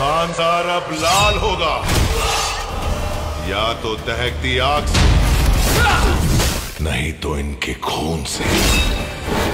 खानदार अब लाल होगा, या तो दहकती आग से, नहीं तो इनके खून से।